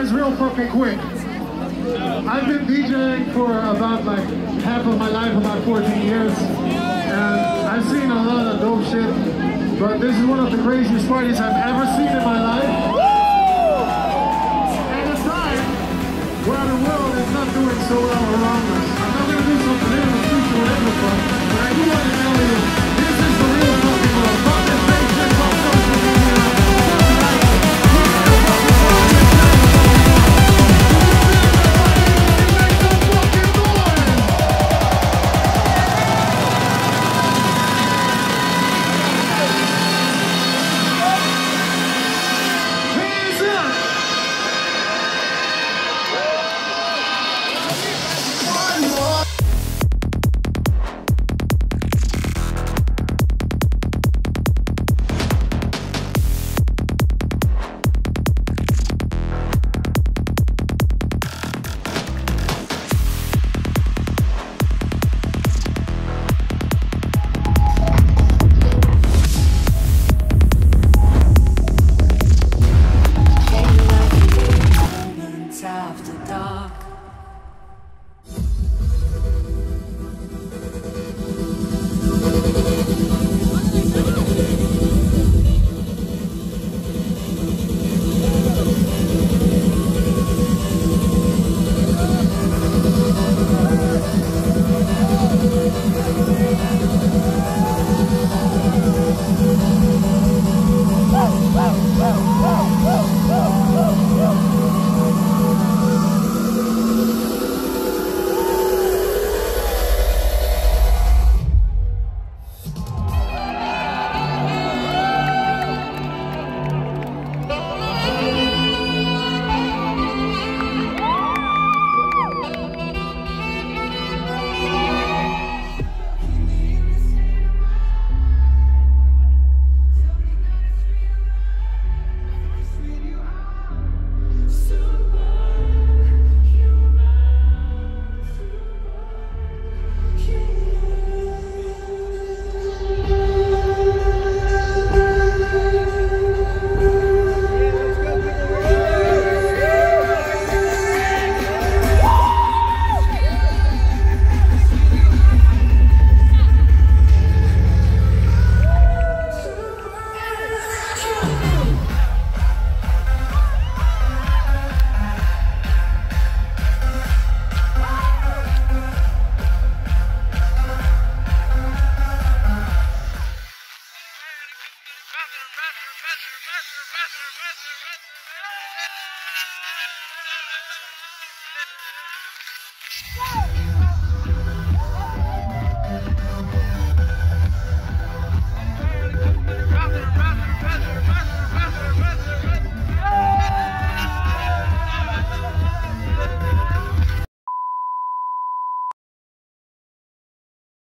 this real fucking quick. I've been DJing for about like half of my life, about 14 years. And I've seen a lot of dope shit. But this is one of the craziest parties I've ever seen in my life. At a time where the world is not doing so well around us. I'm not going to do something in the future or ever fun, but I do want to tell you, this is the real fucking world. Fuck this fake shit on social media.